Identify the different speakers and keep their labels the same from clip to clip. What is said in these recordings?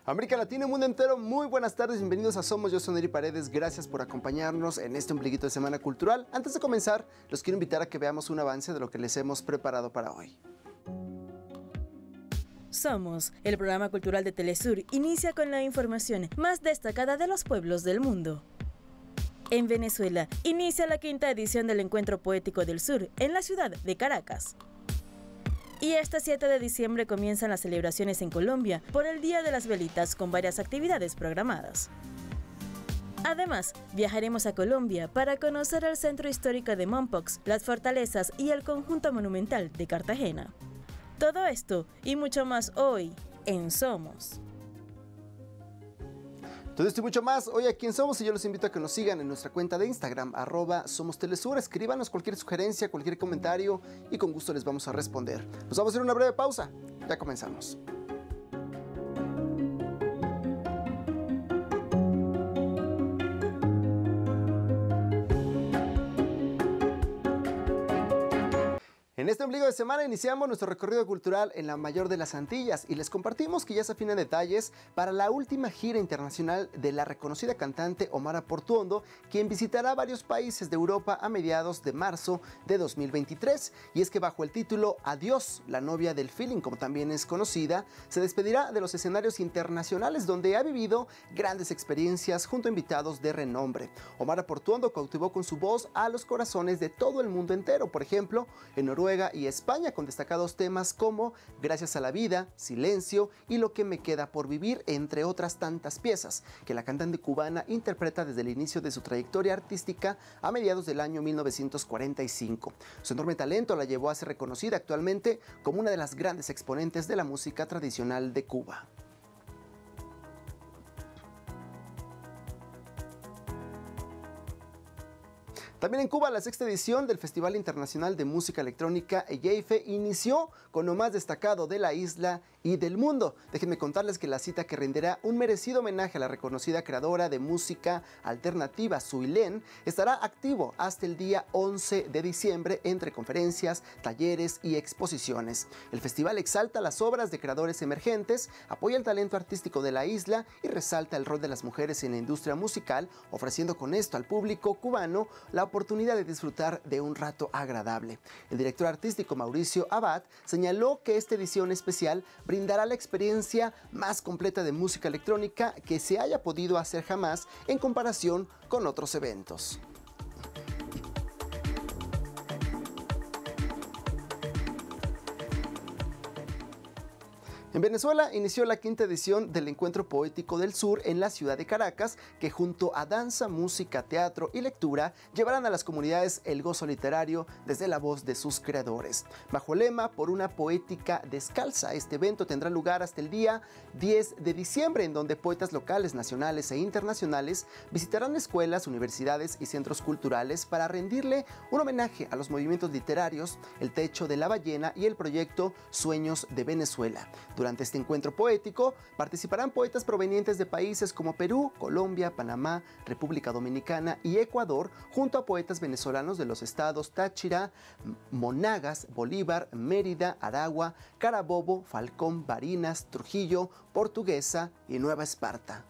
Speaker 1: América Latina y mundo entero, muy buenas tardes, bienvenidos a Somos, yo soy Neri Paredes, gracias por acompañarnos en este ombliguito de Semana Cultural. Antes de comenzar, los quiero invitar a que veamos un avance de lo que les hemos preparado para hoy.
Speaker 2: Somos, el programa cultural de Telesur, inicia con la información más destacada de los pueblos del mundo. En Venezuela, inicia la 5ª edición del Encuentro Poético del Sur en la ciudad de Caracas. Y este 7 de diciembre comienzan las celebraciones en Colombia por el Día de las Velitas con varias actividades programadas. Además, viajaremos a Colombia para conocer el centro histórico de Mompox, las fortalezas y el conjunto monumental de Cartagena. Todo esto y mucho más hoy en Somos.
Speaker 1: Todo esto y mucho más hoy aquí en Somos, y yo los invito a que nos sigan en nuestra cuenta de Instagram, @SomosTelesur. Escríbanos cualquier sugerencia, cualquier comentario y con gusto les vamos a responder. Nos vamos a hacer una breve pausa, ya comenzamos. En este ombligo de semana iniciamos nuestro recorrido cultural en la mayor de las Antillas y les compartimos que ya se afinan detalles para la última gira internacional de la reconocida cantante Omara Portuondo, quien visitará varios países de Europa a mediados de marzo de 2023. Y es que bajo el título Adiós, la novia del feeling, como también es conocida, se despedirá de los escenarios internacionales donde ha vivido grandes experiencias junto a invitados de renombre. Omara Portuondo cautivó con su voz a los corazones de todo el mundo entero, por ejemplo, en Noruega y España, con destacados temas como Gracias a la vida, Silencio y Lo que me queda por vivir, entre otras tantas piezas que la cantante cubana interpreta desde el inicio de su trayectoria artística a mediados del año 1945. Su enorme talento la llevó a ser reconocida actualmente como una de las grandes exponentes de la música tradicional de Cuba. También en Cuba, la 6ª edición del Festival Internacional de Música Electrónica EYFE inició con lo más destacado de la isla y del mundo. Déjenme contarles que la cita, que rendirá un merecido homenaje a la reconocida creadora de música alternativa Zuilén, estará activo hasta el día 11 de diciembre entre conferencias, talleres y exposiciones. El festival exalta las obras de creadores emergentes, apoya el talento artístico de la isla y resalta el rol de las mujeres en la industria musical, ofreciendo con esto al público cubano la oportunidad de disfrutar de un rato agradable. El director artístico Mauricio Abad señaló que esta edición especial brindará la experiencia más completa de música electrónica que se haya podido hacer jamás en comparación con otros eventos. En Venezuela inició la 5ª edición del Encuentro Poético del Sur en la ciudad de Caracas, que junto a danza, música, teatro y lectura llevarán a las comunidades el gozo literario desde la voz de sus creadores. Bajo el lema Por una poética descalza, este evento tendrá lugar hasta el día 10 de diciembre, en donde poetas locales, nacionales e internacionales visitarán escuelas, universidades y centros culturales para rendirle un homenaje a los movimientos literarios, el Techo de la Ballena y el proyecto Sueños de Venezuela. Durante este encuentro poético participarán poetas provenientes de países como Perú, Colombia, Panamá, República Dominicana y Ecuador, junto a poetas venezolanos de los estados Táchira, Monagas, Bolívar, Mérida, Aragua, Carabobo, Falcón, Barinas, Trujillo, Portuguesa y Nueva Esparta.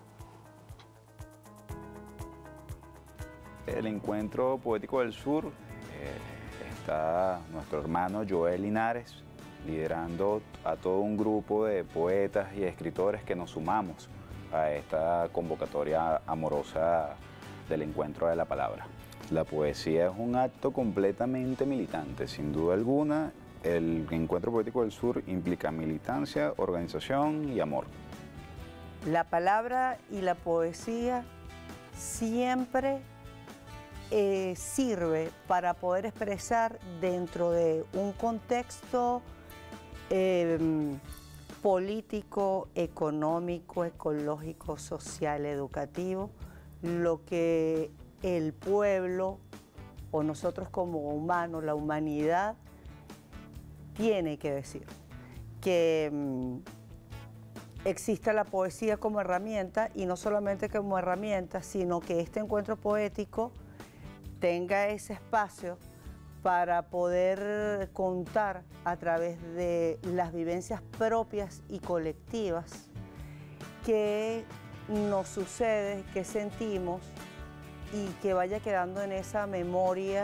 Speaker 3: El Encuentro Poético del Sur está nuestro hermano Joel Linares, liderando a todo un grupo de poetas y escritores que nos sumamos a esta convocatoria amorosa del Encuentro de la Palabra. La poesía es un acto completamente militante, sin duda alguna. El Encuentro Poético del Sur implica militancia, organización y amor.
Speaker 4: La palabra y la poesía siempre sirve para poder expresar dentro de un contexto político, económico, ecológico, social, educativo, lo que el pueblo o nosotros como humanos, la humanidad, tiene que decir. Que exista la poesía como herramienta, y no solamente como herramienta, sino que este encuentro poético tenga ese espacio para poder contar a través de las vivencias propias y colectivas qué nos sucede, qué sentimos y que vaya quedando en esa memoria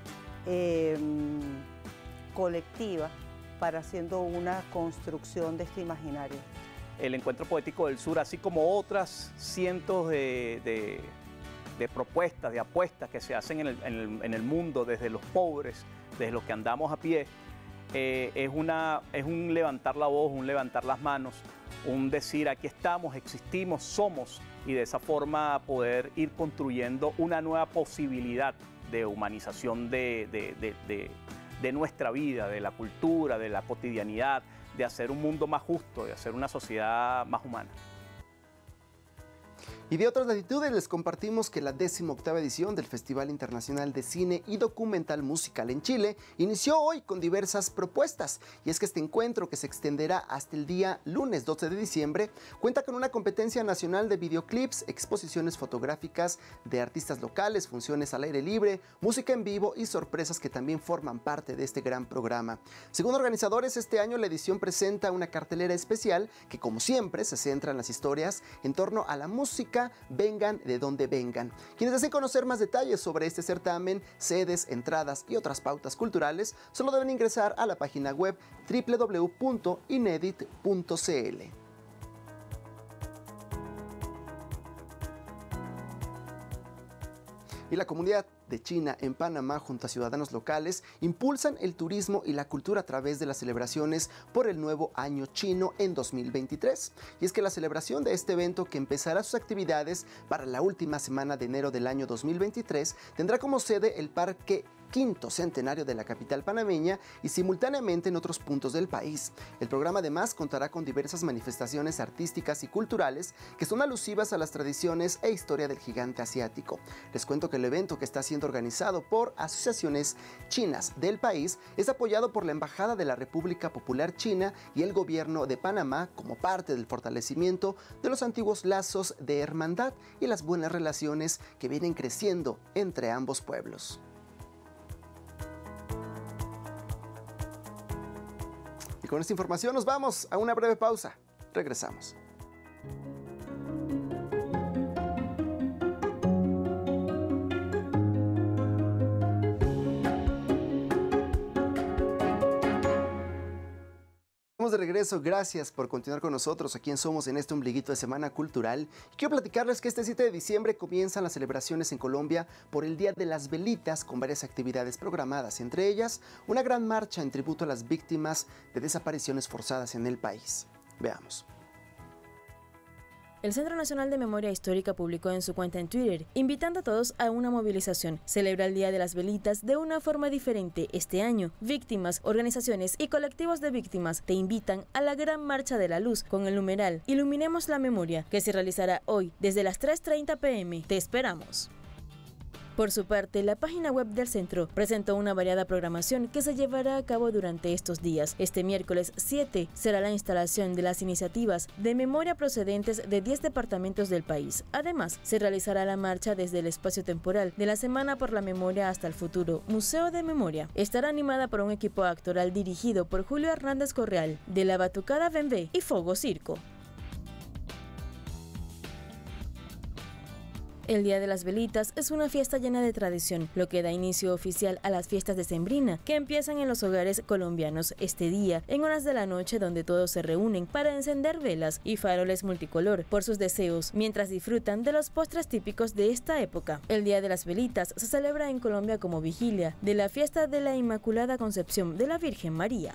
Speaker 4: colectiva para haciendo una construcción de este imaginario.
Speaker 5: El Encuentro Poético del Sur, así como otras cientos de propuestas, de apuestas que se hacen en el mundo, desde los pobres, desde los que andamos a pie, es un levantar la voz, un levantar las manos, un decir aquí estamos, existimos, somos, y de esa forma poder ir construyendo una nueva posibilidad de humanización de nuestra vida, de la cultura, de la cotidianidad, de hacer un mundo más justo, de hacer una sociedad más humana.
Speaker 1: Y de otras latitudes les compartimos que la 18ª edición del Festival Internacional de Cine y Documental Musical en Chile inició hoy con diversas propuestas. Y es que este encuentro, que se extenderá hasta el día lunes 12 de diciembre, cuenta con una competencia nacional de videoclips, exposiciones fotográficas de artistas locales, funciones al aire libre, música en vivo y sorpresas que también forman parte de este gran programa. Según organizadores, este año la edición presenta una cartelera especial que, como siempre, se centra en las historias en torno a la música, vengan de donde vengan. Quienes deseen conocer más detalles sobre este certamen, sedes, entradas y otras pautas culturales, solo deben ingresar a la página web www.inedit.cl. Y la comunidad de China en Panamá, junto a ciudadanos locales, impulsan el turismo y la cultura a través de las celebraciones por el nuevo año chino en 2023. Y es que la celebración de este evento, que empezará sus actividades para la última semana de enero del año 2023, tendrá como sede el Parque quinto centenario de la capital panameña y simultáneamente en otros puntos del país. El programa además contará con diversas manifestaciones artísticas y culturales que son alusivas a las tradiciones e historia del gigante asiático. Les cuento que el evento, que está siendo organizado por asociaciones chinas del país, es apoyado por la Embajada de la República Popular China y el gobierno de Panamá como parte del fortalecimiento de los antiguos lazos de hermandad y las buenas relaciones que vienen creciendo entre ambos pueblos. Con esta información nos vamos a una breve pausa. Regresamos. Estamos de regreso, gracias por continuar con nosotros aquí en Somos en este ombliguito de Semana Cultural. Quiero platicarles que este 7 de diciembre comienzan las celebraciones en Colombia por el Día de las Velitas, con varias actividades programadas, entre ellas una gran marcha en tributo a las víctimas de desapariciones forzadas en el país. Veamos.
Speaker 2: El Centro Nacional de Memoria Histórica publicó en su cuenta en Twitter, invitando a todos a una movilización. Celebra el Día de las Velitas de una forma diferente este año. Víctimas, organizaciones y colectivos de víctimas te invitan a la Gran Marcha de la Luz con el numeral Iluminemos la Memoria, que se realizará hoy desde las 3:30 p.m. Te esperamos. Por su parte, la página web del centro presentó una variada programación que se llevará a cabo durante estos días. Este miércoles 7 será la instalación de las iniciativas de memoria procedentes de 10 departamentos del país. Además, se realizará la marcha desde el espacio temporal de la Semana por la Memoria hasta el futuro Museo de Memoria. Estará animada por un equipo actoral dirigido por Julio Hernández Correal, de La Batucada Bembé y Fogo Circo. El Día de las Velitas es una fiesta llena de tradición, lo que da inicio oficial a las fiestas de Sembrina, que empiezan en los hogares colombianos este día, en horas de la noche, donde todos se reúnen para encender velas y faroles multicolor por sus deseos, mientras disfrutan de los postres típicos de esta época. El Día de las Velitas se celebra en Colombia como vigilia de la fiesta de la Inmaculada Concepción de la Virgen María.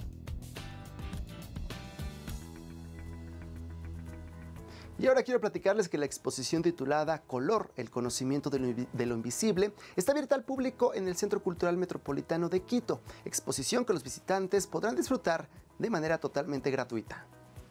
Speaker 1: Y ahora quiero platicarles que la exposición titulada Color, el conocimiento de lo invisible, está abierta al público en el Centro Cultural Metropolitano de Quito, exposición que los visitantes podrán disfrutar de manera totalmente gratuita.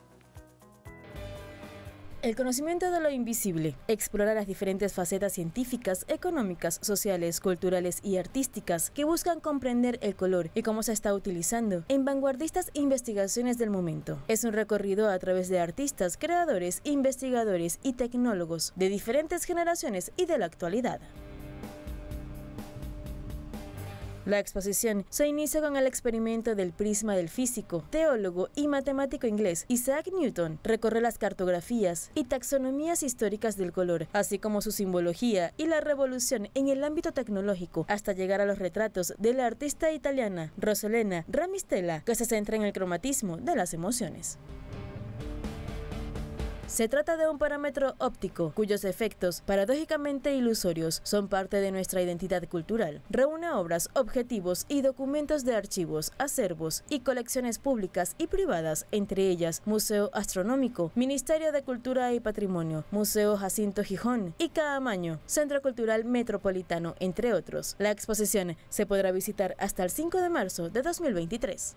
Speaker 2: El conocimiento de lo invisible explora las diferentes facetas científicas, económicas, sociales, culturales y artísticas que buscan comprender el color y cómo se está utilizando en vanguardistas investigaciones del momento. Es un recorrido a través de artistas, creadores, investigadores y tecnólogos de diferentes generaciones y de la actualidad. La exposición se inicia con el experimento del prisma del físico, teólogo y matemático inglés Isaac Newton. Recorre las cartografías y taxonomías históricas del color, así como su simbología y la revolución en el ámbito tecnológico, hasta llegar a los retratos de la artista italiana Rossellena Ramistella, que se centra en el cromatismo de las emociones. Se trata de un parámetro óptico, cuyos efectos, paradójicamente ilusorios, son parte de nuestra identidad cultural. Reúne obras, objetivos y documentos de archivos, acervos y colecciones públicas y privadas, entre ellas Museo Astronómico, Ministerio de Cultura y Patrimonio, Museo Jacinto Gijón y Caamaño, Centro Cultural Metropolitano, entre otros. La exposición se podrá visitar hasta el 5 de marzo de 2023.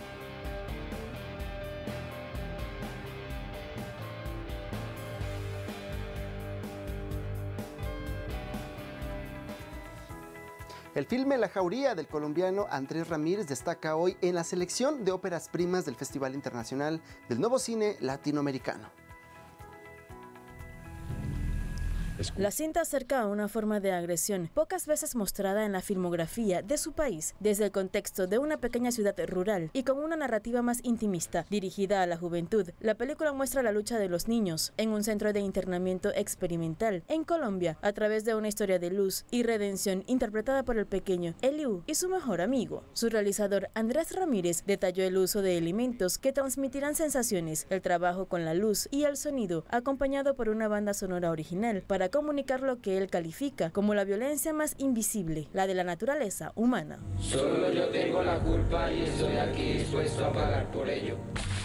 Speaker 1: El filme La Jauría del colombiano Andrés Ramírez destaca hoy en la selección de óperas primas del Festival Internacional del Nuevo Cine Latinoamericano.
Speaker 2: La cinta acerca a una forma de agresión pocas veces mostrada en la filmografía de su país, desde el contexto de una pequeña ciudad rural y con una narrativa más intimista, dirigida a la juventud. La película muestra la lucha de los niños en un centro de internamiento experimental en Colombia, a través de una historia de luz y redención interpretada por el pequeño Eliú y su mejor amigo. Su realizador Andrés Ramírez detalló el uso de elementos que transmitirán sensaciones, el trabajo con la luz y el sonido, acompañado por una banda sonora original para comunicar lo que él califica como la violencia más invisible, la de la naturaleza humana.
Speaker 6: Solo yo tengo la culpa y estoy aquí dispuesto a pagar por ello.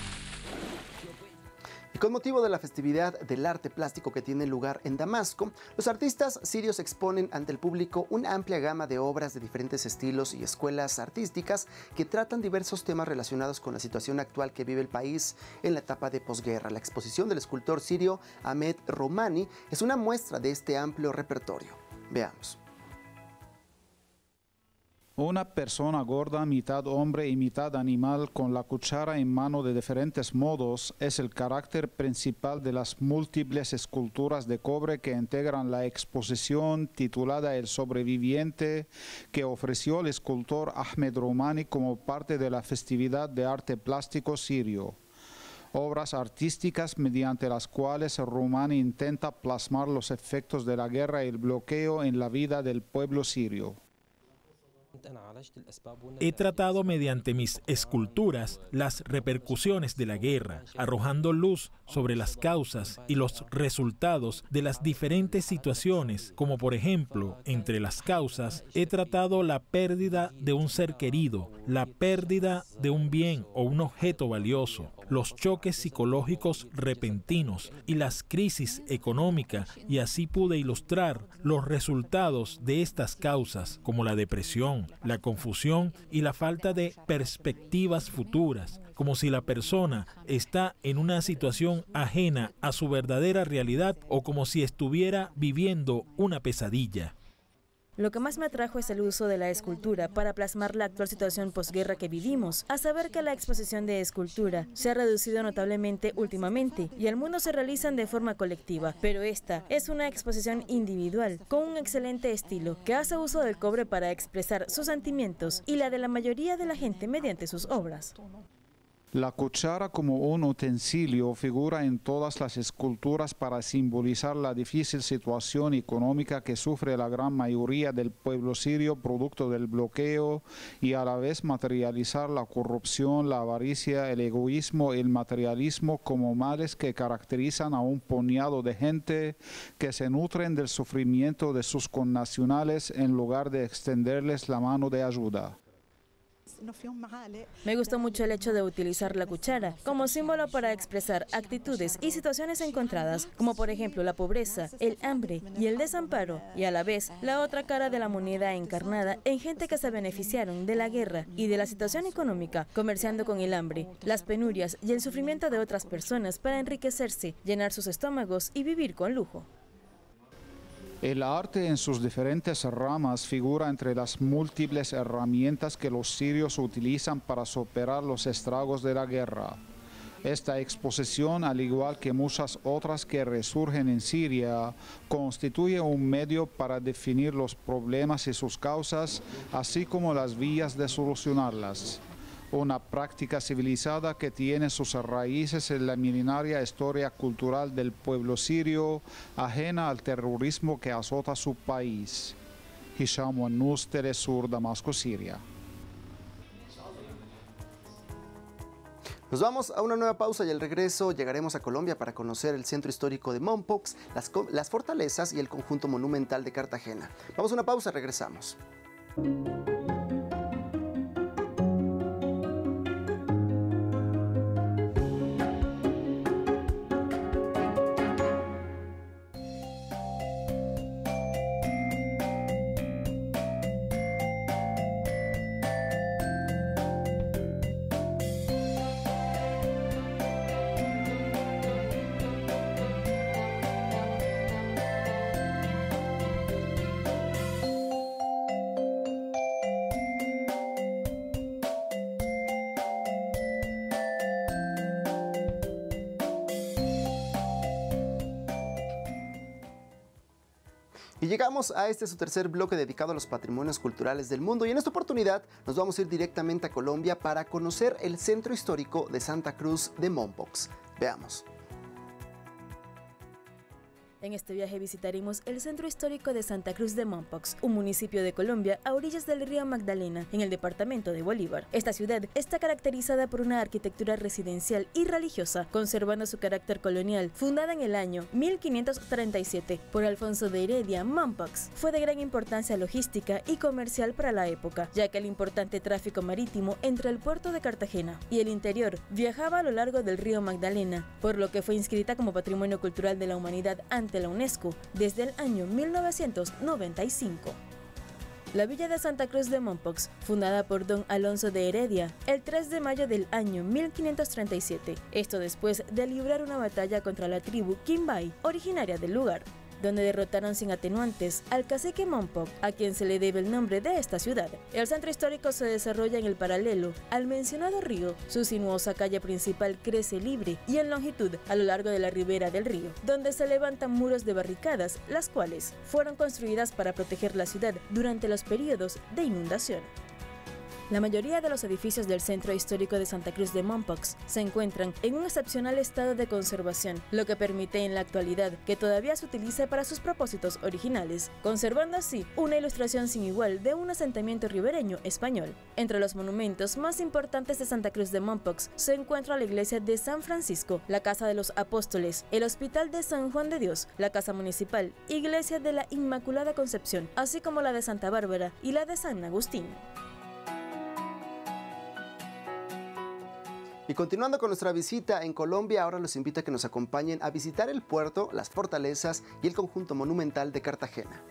Speaker 1: Y con motivo de la festividad del arte plástico que tiene lugar en Damasco, los artistas sirios exponen ante el público una amplia gama de obras de diferentes estilos y escuelas artísticas que tratan diversos temas relacionados con la situación actual que vive el país en la etapa de posguerra. La exposición del escultor sirio Ahmed Romani es una muestra de este amplio repertorio. Veamos.
Speaker 7: Una persona gorda, mitad hombre y mitad animal, con la cuchara en mano de diferentes modos, es el carácter principal de las múltiples esculturas de cobre que integran la exposición titulada El sobreviviente, que ofreció el escultor Ahmed Romani como parte de la festividad de arte plástico sirio. Obras artísticas mediante las cuales Romani intenta plasmar los efectos de la guerra y el bloqueo en la vida del pueblo sirio.
Speaker 8: He tratado mediante mis esculturas las repercusiones de la guerra, arrojando luz sobre las causas y los resultados de las diferentes situaciones, como por ejemplo, entre las causas, he tratado la pérdida de un ser querido, la pérdida de un bien o un objeto valioso, los choques psicológicos repentinos y las crisis económicas, y así pude ilustrar los resultados de estas causas, como la depresión, la confusión y la falta de perspectivas futuras, como si la persona está en una situación ajena a su verdadera realidad o como si estuviera viviendo una pesadilla.
Speaker 2: Lo que más me atrajo es el uso de la escultura para plasmar la actual situación posguerra que vivimos, a saber que la exposición de escultura se ha reducido notablemente últimamente y el mundo se realizan de forma colectiva, pero esta es una exposición individual con un excelente estilo que hace uso del cobre para expresar sus sentimientos y la de la mayoría de la gente mediante sus obras.
Speaker 7: La cuchara como un utensilio figura en todas las esculturas para simbolizar la difícil situación económica que sufre la gran mayoría del pueblo sirio producto del bloqueo y a la vez materializar la corrupción, la avaricia, el egoísmo y el materialismo como males que caracterizan a un puñado de gente que se nutren del sufrimiento de sus connacionales en lugar de extenderles la mano de ayuda.
Speaker 2: Me gustó mucho el hecho de utilizar la cuchara como símbolo para expresar actitudes y situaciones encontradas, como por ejemplo la pobreza, el hambre y el desamparo, y a la vez la otra cara de la moneda encarnada en gente que se beneficiaron de la guerra y de la situación económica, comerciando con el hambre, las penurias y el sufrimiento de otras personas para enriquecerse, llenar sus estómagos y vivir con lujo.
Speaker 7: El arte en sus diferentes ramas figura entre las múltiples herramientas que los sirios utilizan para superar los estragos de la guerra. Esta exposición, al igual que muchas otras que resurgen en Siria, constituye un medio para definir los problemas y sus causas, así como las vías de solucionarlas. Una práctica civilizada que tiene sus raíces en la milenaria historia cultural del pueblo sirio, ajena al terrorismo que azota su país. Hisham Wannous, Telesur, Damasco, Siria.
Speaker 1: Nos vamos a una nueva pausa y al regreso llegaremos a Colombia para conocer el centro histórico de Mompox, las fortalezas y el conjunto monumental de Cartagena. Vamos a una pausa, regresamos. Y llegamos a su tercer bloque dedicado a los patrimonios culturales del mundo, y en esta oportunidad nos vamos a ir directamente a Colombia para conocer el centro histórico de Santa Cruz de Mompox. Veamos.
Speaker 2: En este viaje visitaremos el centro histórico de Santa Cruz de Mompox, un municipio de Colombia a orillas del río Magdalena, en el departamento de Bolívar. Esta ciudad está caracterizada por una arquitectura residencial y religiosa, conservando su carácter colonial. Fundada en el año 1537 por Alfonso de Heredia, Mompox fue de gran importancia logística y comercial para la época, ya que el importante tráfico marítimo entre el puerto de Cartagena y el interior viajaba a lo largo del río Magdalena, por lo que fue inscrita como Patrimonio Cultural de la Humanidad ante la UNESCO desde el año 1995. La villa de Santa Cruz de Mompox, fundada por don Alonso de Heredia el 3 de mayo del año 1537, esto después de librar una batalla contra la tribu Quimbay, originaria del lugar, donde derrotaron sin atenuantes al cacique Mompox, a quien se le debe el nombre de esta ciudad. El centro histórico se desarrolla en el paralelo al mencionado río. Su sinuosa calle principal crece libre y en longitud a lo largo de la ribera del río, donde se levantan muros de barricadas, las cuales fueron construidas para proteger la ciudad durante los periodos de inundación. La mayoría de los edificios del centro histórico de Santa Cruz de Mompox se encuentran en un excepcional estado de conservación, lo que permite en la actualidad que todavía se utilice para sus propósitos originales, conservando así una ilustración sin igual de un asentamiento ribereño español. Entre los monumentos más importantes de Santa Cruz de Mompox se encuentra la iglesia de San Francisco, la Casa de los Apóstoles, el Hospital de San Juan de Dios, la Casa Municipal, Iglesia de la Inmaculada Concepción, así como la de Santa Bárbara y la de San Agustín.
Speaker 1: Y continuando con nuestra visita en Colombia, ahora los invito a que nos acompañen a visitar el puerto, las fortalezas y el conjunto monumental de Cartagena.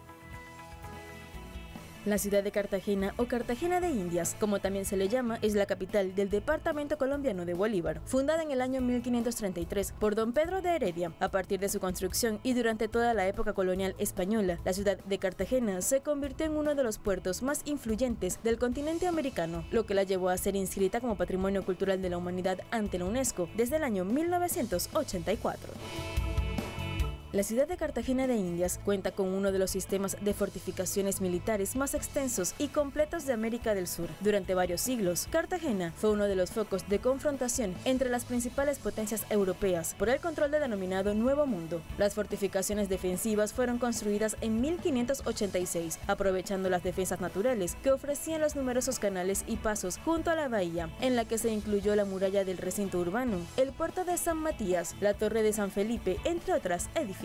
Speaker 2: La ciudad de Cartagena, o Cartagena de Indias, como también se le llama, es la capital del departamento colombiano de Bolívar, fundada en el año 1533 por don Pedro de Heredia. A partir de su construcción y durante toda la época colonial española, la ciudad de Cartagena se convirtió en uno de los puertos más influyentes del continente americano, lo que la llevó a ser inscrita como Patrimonio Cultural de la Humanidad ante la UNESCO desde el año 1984. La ciudad de Cartagena de Indias cuenta con uno de los sistemas de fortificaciones militares más extensos y completos de América del Sur. Durante varios siglos, Cartagena fue uno de los focos de confrontación entre las principales potencias europeas por el control del denominado Nuevo Mundo. Las fortificaciones defensivas fueron construidas en 1586, aprovechando las defensas naturales que ofrecían los numerosos canales y pasos junto a la bahía, en la que se incluyó la muralla del recinto urbano, el puerto de San Matías, la torre de San Felipe, entre otras edificaciones.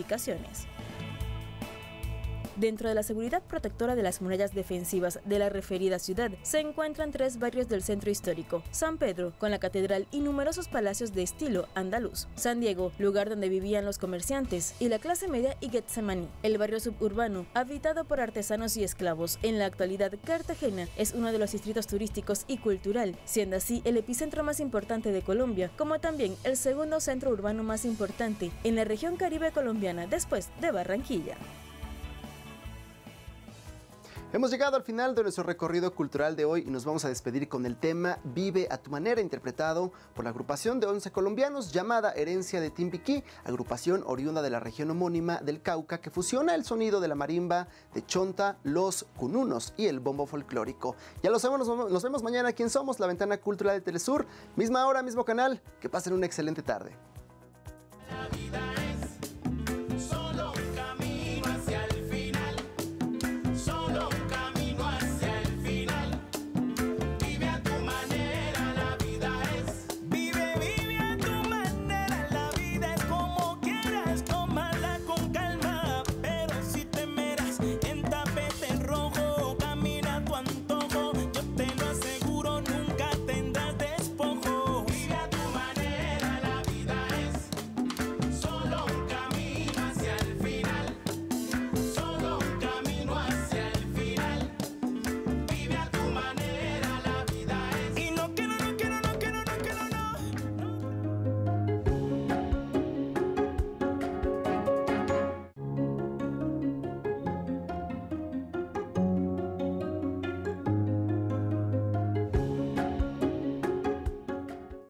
Speaker 2: Dentro de la seguridad protectora de las murallas defensivas de la referida ciudad se encuentran tres barrios del centro histórico: San Pedro, con la catedral y numerosos palacios de estilo andaluz; San Diego, lugar donde vivían los comerciantes y la clase media; y Getsemaní, el barrio suburbano habitado por artesanos y esclavos. En la actualidad, Cartagena es uno de los distritos turísticos y cultural, siendo así el epicentro más importante de Colombia, como también el segundo centro urbano más importante en la región caribe colombiana después de Barranquilla.
Speaker 1: Hemos llegado al final de nuestro recorrido cultural de hoy y nos vamos a despedir con el tema Vive a tu manera, interpretado por la agrupación de 11 colombianos llamada Herencia de Timbiquí, agrupación oriunda de la región homónima del Cauca que fusiona el sonido de la marimba, de chonta, los cununos y el bombo folclórico. Ya lo sabemos, nos vemos mañana aquí en Somos, la ventana cultural de Telesur, misma hora, mismo canal. Que pasen una excelente tarde.